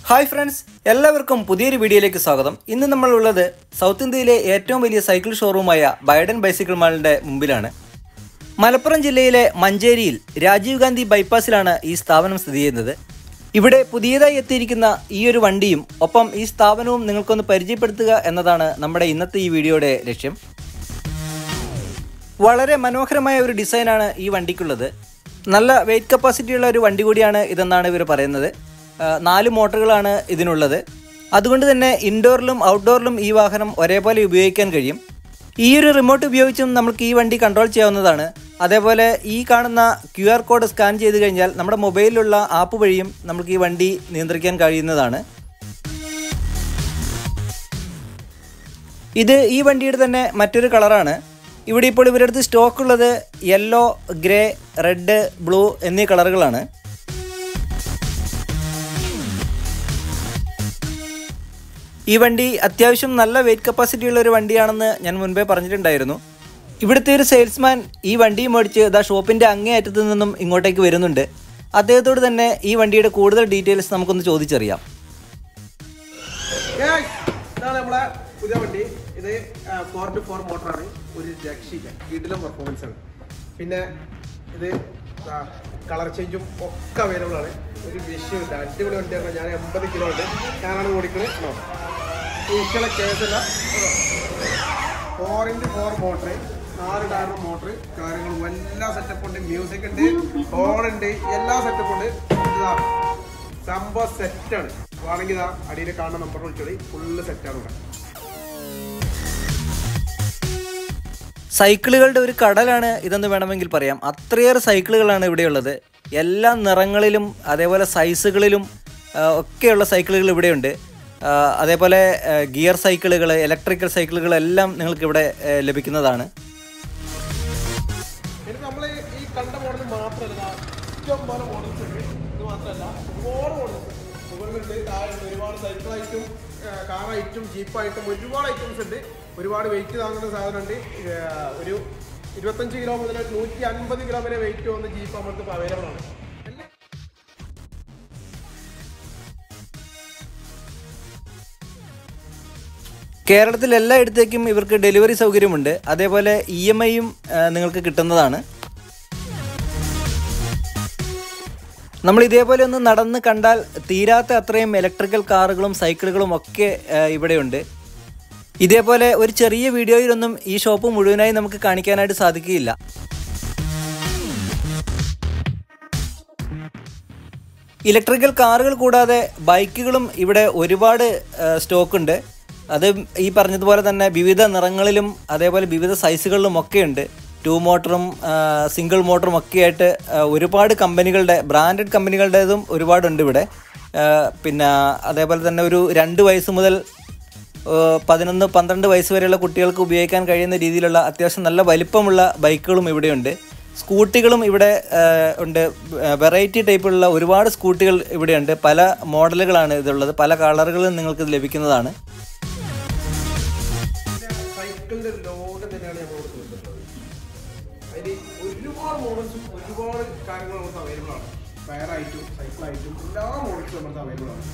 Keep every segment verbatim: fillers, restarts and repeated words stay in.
Hi friends, എല്ലാവർക്കും പുതിയൊരു വീഡിയോയിലേക്ക് സ്വാഗതം. ഇന്ന് നമ്മൾ ഉള്ളത് സൗത്ത് ഇന്ത്യയിലെ ഏറ്റവും വലിയ സൈക്കിൾ ഷോറൂമായ ബൈഡൻ ബൈസിക്കിൾ മാളിന്റെ മുമ്പിലാണ്. മലപ്പുറം ജില്ലയിലെ മഞ്ചേരിയിൽ രാജീവ് ഗാന്ധി ബൈപ്പാസിലാണ് ഈ സ്ഥാപനം സ്ഥിതി ചെയ്യുന്നത്. ഇവിടെ പുതിയതായി എത്തിയിരിക്കുന്ന ഈ ഒരു വണ്ടിയും ഒപ്പം ഈ സ്ഥാപനവും നിങ്ങൾക്കൊന്ന് പരിചയപ്പെടുത്തുക എന്നതാണ് നമ്മുടെ ഇന്നത്തെ ഈ വീഡിയോയുടെ ലക്ഷ്യം. വളരെ മനോഹരമായ ഒരു ഡിസൈനാണ് ഈ വണ്ടിക്കുള്ളത്. നല്ല വെയിറ്റ് കപ്പാസിറ്റിയുള്ള ഒരു വണ്ടി കൂടിയാണ് ഇതെന്നാണ് ഇവർ പറയുന്നത്. നാല് മോട്ടറുകളാണ് ഇതിനുള്ളത്. അതുകൊണ്ട് തന്നെ ഇൻഡോറിലും ഔട്ട്ഡോറിലും ഈ വാഹനം ഒരേപോലെ ഉപയോഗിക്കാൻ കഴിയും. ഈ ഒരു റിമോട്ട് ഉപയോഗിച്ചും നമുക്ക് ഈ വണ്ടി കൺട്രോൾ ചെയ്യാവുന്നതാണ്. അതേപോലെ ഈ കാണുന്ന ക്യു ആർ കോഡ് സ്കാൻ ചെയ്ത് കഴിഞ്ഞാൽ നമ്മുടെ മൊബൈലിലുള്ള ആപ്പ് വഴിയും നമുക്ക് ഈ വണ്ടി നിയന്ത്രിക്കാൻ കഴിയുന്നതാണ്. ഇത് ഈ വണ്ടിയുടെ തന്നെ മറ്റൊരു കളറാണ്. ഇവിടെ ഇപ്പോൾ ഇവരുടെ അടുത്ത് സ്റ്റോക്ക് ഉള്ളത് യെല്ലോ, ഗ്രേ, റെഡ്, ബ്ലൂ എന്നീ കളറുകളാണ്. ഈ വണ്ടി അത്യാവശ്യം നല്ല വെയിറ്റ് കപ്പാസിറ്റി ഉള്ള ഒരു വണ്ടിയാണെന്ന് ഞാൻ മുൻപേ പറഞ്ഞിട്ടുണ്ടായിരുന്നു. ഇവിടുത്തെ ഒരു സെയിൽസ്മാൻ ഈ വണ്ടി മേടിച്ച് ഇതാ ഷോപ്പിൻ്റെ അങ്ങേ അറ്റത്തു നിന്നും ഇങ്ങോട്ടേക്ക് വരുന്നുണ്ട്. അദ്ദേഹത്തോട് തന്നെ ഈ വണ്ടിയുടെ കൂടുതൽ ഡീറ്റെയിൽസ് നമുക്കൊന്ന് ചോദിച്ചറിയാം. ഇതാണ് നമ്മളെ പുതിയ വണ്ടി. ഇത് ഫോർ ടു ഫോർ മോട്ടറാണ്. ഒരു രക്ഷയില്ല, വീട്ടിലും പെർഫോമൻസ് ആണ്. പിന്നെ ഇത് കളർ ചേഞ്ചും ഒക്കെ അവൈലബിൾ ആണ്. ഒരു വിഷയമില്ല, അടിപൊളി വണ്ടിയാണ്. ഞാൻ എൺപത് കിലോ ഉണ്ട്, ഞാനാണ് ഓടിക്കുന്നത്. ഈശ്വല കേസല്ല, ഫോർ ഇൻറ്റു ഫോർ മോട്ടർ, നാല് ടയറിന് മോട്ടർ, കാര്യങ്ങളും എല്ലാ സെറ്റപ്പ് ഉണ്ട്. മ്യൂസിക് ഉണ്ട്, ഹോൺ ഉണ്ട്, എല്ലാ സെറ്റപ്പ് ഉണ്ട്. ഇതാ സംഭവം സെറ്റാണ്. വേണമെങ്കിൽ ഇതാ അടിയിൽ കാണുന്ന നമ്പർ വിളിച്ചോളി, ഫുള്ള് സെറ്റാണ് ഇവിടെ. സൈക്കിളുകളുടെ ഒരു കടലാണ് ഇതെന്ന് വേണമെങ്കിൽ പറയാം. അത്രയേറെ സൈക്കിളുകളാണ് ഇവിടെയുള്ളത്. എല്ലാ നിറങ്ങളിലും അതേപോലെ സൈസുകളിലും ഒക്കെയുള്ള സൈക്കിളുകൾ ഇവിടെയുണ്ട്. അതേപോലെ ഗിയർ സൈക്കിളുകൾ, ഇലക്ട്രിക്കൽ സൈക്കിളുകൾ എല്ലാം നിങ്ങൾക്ക് ഇവിടെ ലഭിക്കുന്നതാണ്. നമ്മൾ ഈ കണ്ട മോഡൽ മാത്രമല്ല, ഏറ്റവും പല മോഡൽസ് ഉണ്ട്. ഇത് മാത്രമല്ല, ഒരുപാട് മോഡൽസ് മുകളിലുണ്ട്, താഴെയുണ്ട്. ഒരുപാട് സൈക്കിളായിട്ടും കാറായിട്ടും ജീപ്പായിട്ടും ഒരുപാട് ഐറ്റംസ് ഉണ്ട്. ഒരുപാട് വെയിറ്റ് താങ്ങുന്ന സാധനമുണ്ട്. ഒരു ഇരുപത്തഞ്ച് കിലോ മുതൽ നൂറ്റി അൻപത് കിലോ വരെ വെയിറ്റ് വന്ന ജീപ്പ് നമ്മൾക്ക് ഇപ്പോൾ അവൈലബിൾ ആണ്. കേരളത്തിൽ എല്ലായിടത്തേക്കും ഇവർക്ക് ഡെലിവറി സൗകര്യമുണ്ട്. അതേപോലെ ഇ എം ഐയും നിങ്ങൾക്ക് കിട്ടുന്നതാണ്. നമ്മൾ ഇതേപോലെ ഒന്ന് നടന്ന് കണ്ടാൽ തീരാത്ത അത്രയും ഇലക്ട്രിക്കൽ കാറുകളും സൈക്കിളുകളും ഒക്കെ ഇവിടെയുണ്ട്. ഇതേപോലെ ഒരു ചെറിയ വീഡിയോയിലൊന്നും ഈ ഷോപ്പ് മുഴുവനായി നമുക്ക് കാണിക്കാനായിട്ട് സാധിക്കുകയില്ല. ഇലക്ട്രിക്കൽ കാറുകൾ കൂടാതെ ബൈക്കുകളും ഇവിടെ ഒരുപാട് സ്റ്റോക്കുണ്ട്. അത് ഈ പറഞ്ഞതുപോലെ തന്നെ വിവിധ നിറങ്ങളിലും അതേപോലെ വിവിധ സൈസുകളിലും ഒക്കെയുണ്ട്. ടു മോട്ടറും സിംഗിൾ മോട്ടറും ഒക്കെ ആയിട്ട് ഒരുപാട് കമ്പനികളുടെ, ബ്രാൻഡഡ് കമ്പനികളുടേതും ഒരുപാടുണ്ട് ഇവിടെ. പിന്നെ അതേപോലെ തന്നെ ഒരു രണ്ട് വയസ്സ് മുതൽ പതിനൊന്ന് പന്ത്രണ്ട് വയസ്സ് വരെയുള്ള കുട്ടികൾക്ക് ഉപയോഗിക്കാൻ കഴിയുന്ന രീതിയിലുള്ള അത്യാവശ്യം നല്ല വലിപ്പമുള്ള ബൈക്കുകളും ഇവിടെയുണ്ട്. സ്കൂട്ടികളും ഇവിടെ ഉണ്ട്. വെറൈറ്റി ടൈപ്പിലുള്ള ഒരുപാട് സ്കൂട്ടികൾ ഇവിടെയുണ്ട്. പല മോഡലുകളാണ് ഇതുള്ളത്. പല കളറുകളും നിങ്ങൾക്ക് ഇത് ലഭിക്കുന്നതാണ്. സൈക്കിളിൻ്റെ ഒരു ലോകം തന്നെയാണ് നമ്മളോട് തീർത്തിട്ടുള്ളത്. അതിൽ ഒരുപാട് മോഡൽസും ഒരുപാട് കാര്യങ്ങളും നമുക്ക് അവൈലബിൾ ആണ്. ടയറായിട്ടും സൈക്കിളായിട്ടും എല്ലാ മോഡൽസും നമുക്ക് അവൈലബിൾ ആണ്.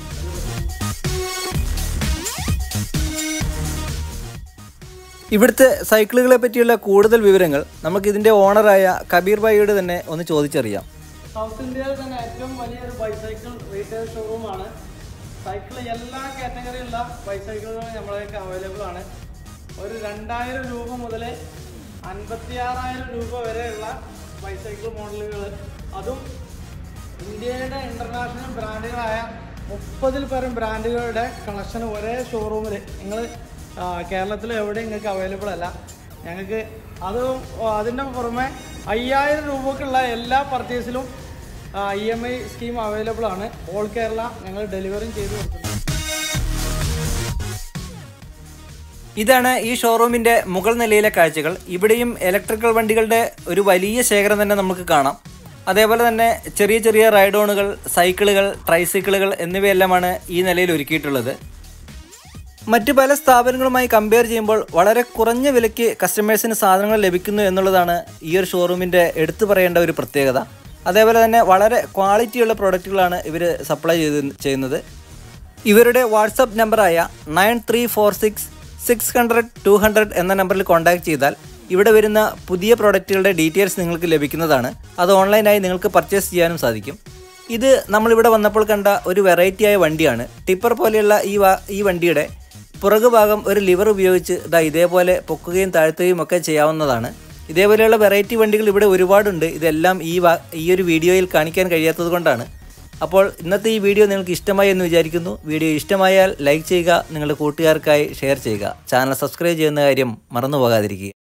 ഇവിടുത്തെ സൈക്കിളുകളെ പറ്റിയുള്ള കൂടുതൽ വിവരങ്ങൾ നമുക്ക് ഇതിൻ്റെ ഓണറായ കബീർ ഭായിയോട് തന്നെ ഒന്ന് ചോദിച്ചറിയാം. സൗത്ത് ഇന്ത്യയിൽ തന്നെ ഏറ്റവും വലിയൊരു ബൈസൈക്കിൾ റീറ്റെയിൽ ഷോറൂമാണ്. സൈക്കിൾ എല്ലാ കാറ്റഗറിയുള്ള ബൈസൈക്കിളുകളും നമ്മളേക്ക് അവൈലബിൾ ആണ്. ഒരു രണ്ടായിരം രൂപ മുതൽ അൻപത്തി ആറായിരം രൂപ വരെയുള്ള ബൈസൈക്കിൾ മോഡലുകൾ, അതും ഇന്ത്യയുടെ ഇൻ്റർനാഷണൽ ബ്രാൻഡുകളായ മുപ്പതിൽ പരം ബ്രാൻഡുകളുടെ കളക്ഷൻ ഒരേ ഷോറൂമിൽ നിങ്ങൾ കേരളത്തിൽ എവിടെ നിങ്ങൾക്ക് അവൈലബിൾ അല്ല. ഞങ്ങൾക്ക് അതും അതിൻ്റെ പുറമെ അയ്യായിരം രൂപക്കുള്ള എല്ലാ പർച്ചേസിലും E M I scheme available ആണ്. ഓൾ കേരള ഞങ്ങൾ ഡെലിവറിയും ചെയ്തു കൊടുക്കുന്നത്. ഇതാണ് ഈ ഷോറൂമിൻ്റെ മുകൾ നിലയിലെ കാഴ്ചകൾ. ഇവിടെയും ഇലക്ട്രിക്കൽ വണ്ടികളുടെ ഒരു വലിയ ശേഖരം തന്നെ നമുക്ക് കാണാം. അതേപോലെ തന്നെ ചെറിയ ചെറിയ റൈഡോണുകൾ, സൈക്കിളുകൾ, ട്രൈസൈക്കിളുകൾ എന്നിവയെല്ലാമാണ് ഈ നിലയിൽ ഒരുക്കിയിട്ടുള്ളത്. മറ്റു പല സ്ഥാപനങ്ങളുമായി കമ്പയർ ചെയ്യുമ്പോൾ വളരെ കുറഞ്ഞ വിലയ്ക്ക് കസ്റ്റമേഴ്സിന് സാധനങ്ങൾ ലഭിക്കുന്നു എന്നുള്ളതാണ് ഈ ഒരു ഷോറൂമിൻ്റെ എടുത്തു പറയേണ്ട ഒരു പ്രത്യേകത. അതേപോലെ തന്നെ വളരെ ക്വാളിറ്റിയുള്ള പ്രോഡക്റ്റുകളാണ് ഇവർ സപ്ലൈ ചെയ്ത് ചെയ്യുന്നത്. ഇവരുടെ വാട്സപ്പ് നമ്പറായ nine three four six six hundred two hundred എന്ന നമ്പറിൽ കോൺടാക്ട് ചെയ്താൽ ഇവിടെ വരുന്ന പുതിയ പ്രോഡക്റ്റുകളുടെ ഡീറ്റെയിൽസ് നിങ്ങൾക്ക് ലഭിക്കുന്നതാണ്. അത് ഓൺലൈനായി നിങ്ങൾക്ക് പർച്ചേസ് ചെയ്യാനും സാധിക്കും. ഇത് നമ്മളിവിടെ വന്നപ്പോൾ കണ്ട ഒരു വെറൈറ്റിയായ വണ്ടിയാണ്. ടിപ്പർ പോലെയുള്ള ഈ ഈ വണ്ടിയുടെ പുറകുഭാഗം ഒരു ലിവർ ഉപയോഗിച്ച് ഇതാ ഇതേപോലെ പൊക്കുകയും താഴ്ത്തുകയും ഒക്കെ ചെയ്യാവുന്നതാണ്. ഇതേപോലെയുള്ള വെറൈറ്റി വണ്ടികൾ ഇവിടെ ഒരുപാടുണ്ട്. ഇതെല്ലാം ഈ ഈ ഒരു വീഡിയോയിൽ കാണിക്കാൻ കഴിയാത്തത് കൊണ്ടാണ്. അപ്പോൾ ഇന്നത്തെ ഈ വീഡിയോ നിങ്ങൾക്ക് ഇഷ്ടമായി എന്ന് വിചാരിക്കുന്നു. വീഡിയോ ഇഷ്ടമായാൽ ലൈക്ക് ചെയ്യുക, നിങ്ങളുടെ കൂട്ടുകാർക്കായി ഷെയർ ചെയ്യുക, ചാനൽ സബ്സ്ക്രൈബ് ചെയ്യുന്ന കാര്യം മറന്നു പോകാതിരിക്കുക.